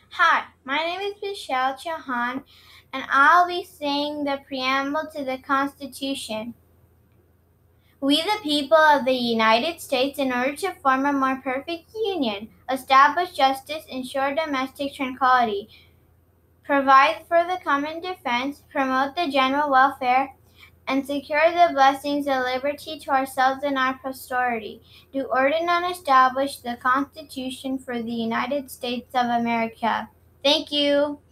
Hi, my name is Mishal Chauhan, and I'll be saying the preamble to the Constitution. We, the people of the United States, in order to form a more perfect union, establish justice, ensure domestic tranquility, provide for the common defense, promote the general welfare, and secure the blessings of liberty to ourselves and our posterity, do ordain and establish the Constitution for the United States of America. Thank you.